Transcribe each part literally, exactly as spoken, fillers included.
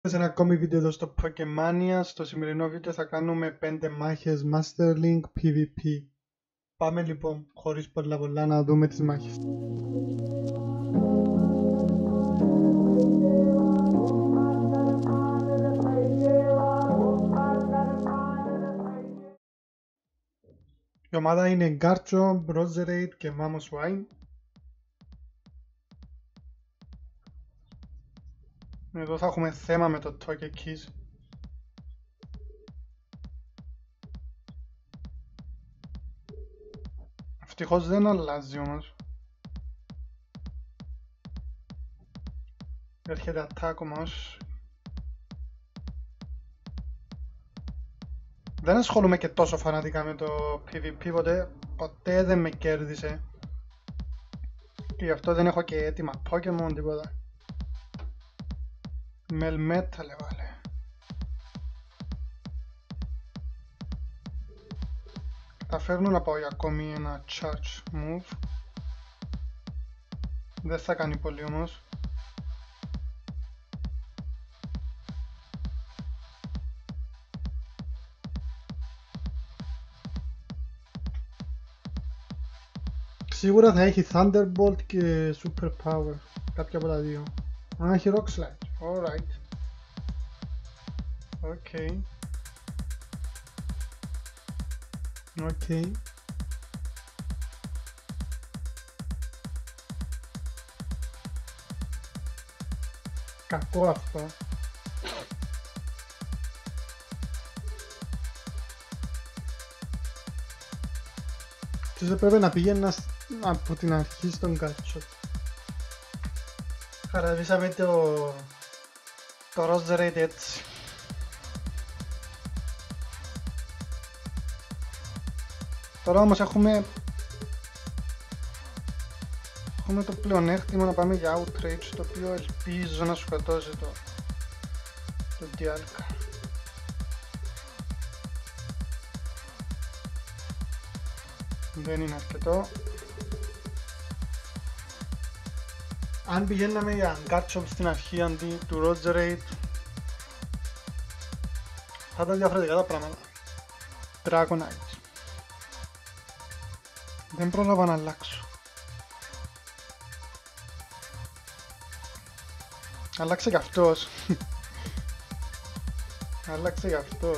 Σε ένα ακόμη βίντεο εδώ στο Pokemania. Στο σημερινό βίντεο θα κάνουμε πέντε μάχες Master Link πι βι πι. Πάμε λοιπόν, χωρίς πολλά πολλά, να δούμε τις μάχες. Η ομάδα είναι Garchomp, Roserade και Mamoswine. Εδώ θα έχουμε θέμα με το Togekiss. Ευτυχώς δεν αλλάζει όμως. Έρχεται attack όμως. Δεν ασχολούμαι και τόσο φανατικά με το πι βι πι, ποτέ, ποτέ δεν με κέρδισε. Και γι' αυτό δεν έχω και έτοιμα Pokemon, τίποτα. Melmetal έβαλε. Καταφέρνω να πάω για ακόμη ένα charge move. Δεν θα κάνει πολύ όμως. Σίγουρα θα έχει Thunderbolt και Super Power. Κάποια από τα δύο. Α, έχει Rock Slide. Alright. Okay. Okay. Κακό αυτό. Τους έπρεπε να πήγαινα από την αρχή στον Garchomp. Χαραβήσαμε το... το Roserade έτσι. Τώρα όμως έχουμε... έχουμε το πλεονέκτημα να πάμε για Outrage, το οποίο ελπίζω να σκοτώσει το... το Dialga. Δεν είναι αρκετό. Αν πηγαίναμε για Garchomp στην αρχή αντί του Roserade, θα ήταν διαφορετικά τα πράγματα. Dragonite. Δεν πρόλαβα να αλλάξω. Άλλαξε κι αυτός. Άλλαξε κι αυτός.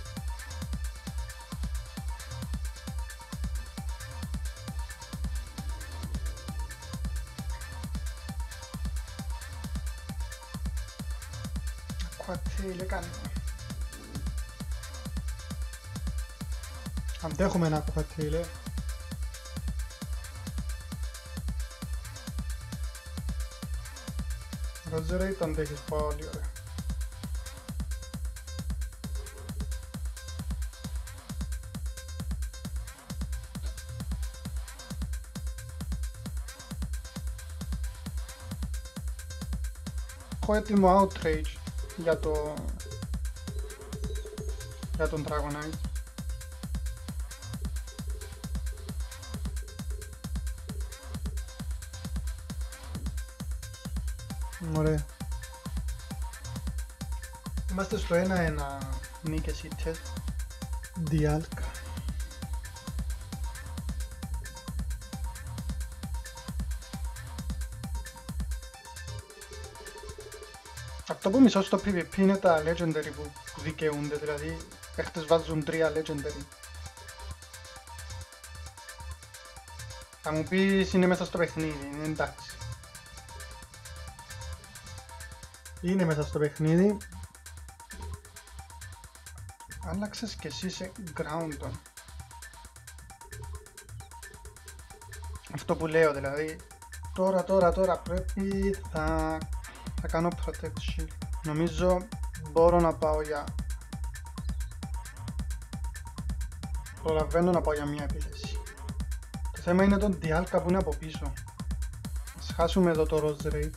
Aquatail έκανε. Αντέχουμε ένα Aquatail, ε. Roserade το αντέχεις πολύ ωραία. Έχω έτοιμο Outrage για το... για τον Dragonite. Ωραία. Είμαστε στο ένα ένα νίκες ήττες. Dialga. Αυτό που μισώ στο πι βι πι είναι τα legendary που δικαιούνται, δηλαδή παίχτες βάζουν τρία legendary. Θα μου πεις είναι μέσα στο παιχνίδι, είναι εντάξει. Είναι μέσα στο παιχνίδι. Άλλαξες και εσύ σε Groundon. Αυτό που λέω δηλαδή. Τώρα, τώρα, τώρα πρέπει θα, θα κάνω Protect Shield. Νομίζω μπορώ να πάω για... προλαβαίνω να πάω για μια επίθεση. Το θέμα είναι τον Dialga που είναι από πίσω. Ας χάσουμε εδώ το Roserade.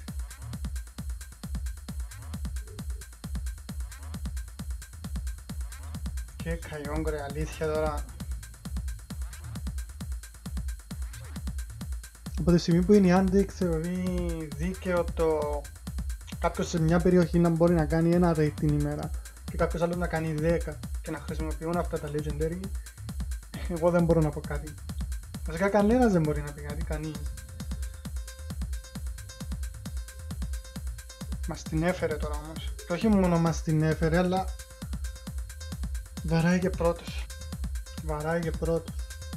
Και Kyogre, αλήθεια τώρα. Από τη στιγμή που η Niantic θεωρεί δίκαιο το κάποιος σε μια περιοχή να μπορεί να κάνει ένα raid την ημέρα και κάποιος άλλος να κάνει δέκα και να χρησιμοποιούν αυτά τα legendary, εγώ δεν μπορώ να πω κάτι. Βασικά κανένας δεν μπορεί να πει κάτι, κανείς. Μας την έφερε τώρα όμως. Και όχι μόνο μας την έφερε, αλλά βαράει και πρώτος. Βαράει και πρώτος.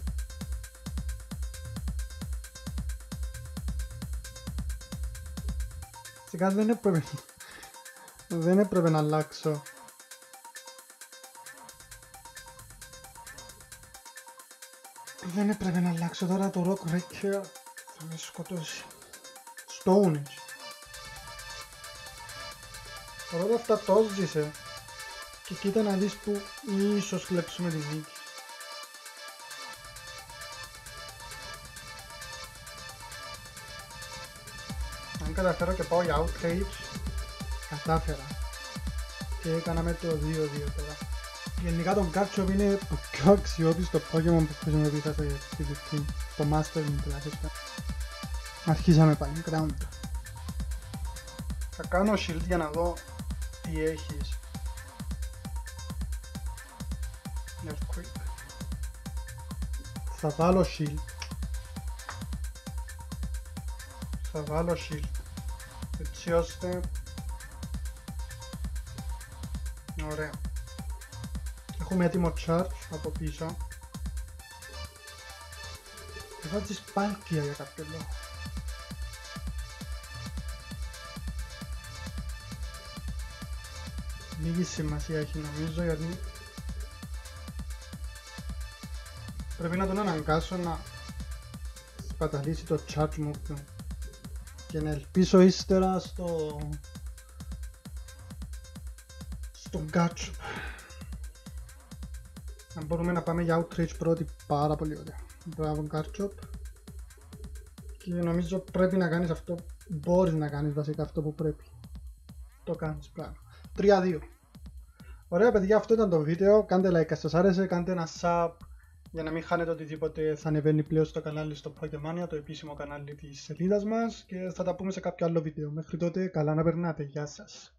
Φυσικά δεν έπρεπε, δεν έπρεπε να αλλάξω. Δεν έπρεπε να αλλάξω τώρα το Rock Wrecker, θα με σκοτώσει. Stone Age. Παρόλα αυτά το ζήσε. Και κοίτα να δεις που ίσως κλέψουμε τη νίκη. Αν καταφέρω και πάω για Outrage, κατάφερα. Και έκαναμε το δύο δύο τώρα. Γενικά το Garchomp είναι το πιο αξιόπιστο Pokemon που χρησιμοποιήσα σε PvP. Το Master μου τουλάχιστον. Αρχίσαμε πάλι, Ground. Θα κάνω shield για να δω τι έχεις. Earthquake. Θα βάλω shield. Θα βάλω shield. Έτσι ώστε... Ωραία. Έχουμε έτοιμο charge από πίσω. Θα βάζεις σπάλκια για κάποιο λόγο. Λίγη σημασία έχει νομίζω, γιατί πρέπει να τον αναγκάσω να σπαταλήσει το charge μου και να ελπίσω ύστερα στο στο Garchomp. Αν μπορούμε να πάμε για Outrage πρώτη, πάρα πολύ ωραία. Μπράβο Garchomp. Και νομίζω πρέπει να κάνεις αυτό, μπορείς να κάνεις βασικά αυτό που πρέπει. Το κάνεις, μπράβο. τρία δύο. Ωραία παιδιά, αυτό ήταν το βίντεο. Κάντε like αν σας άρεσε, κάντε ένα sub για να μην χάνετε οτιδήποτε θα ανεβαίνει πλέον στο κανάλι στο Pokemania, το επίσημο κανάλι της σελίδας μας, και θα τα πούμε σε κάποιο άλλο βίντεο. Μέχρι τότε, καλά να περνάτε. Γεια σας.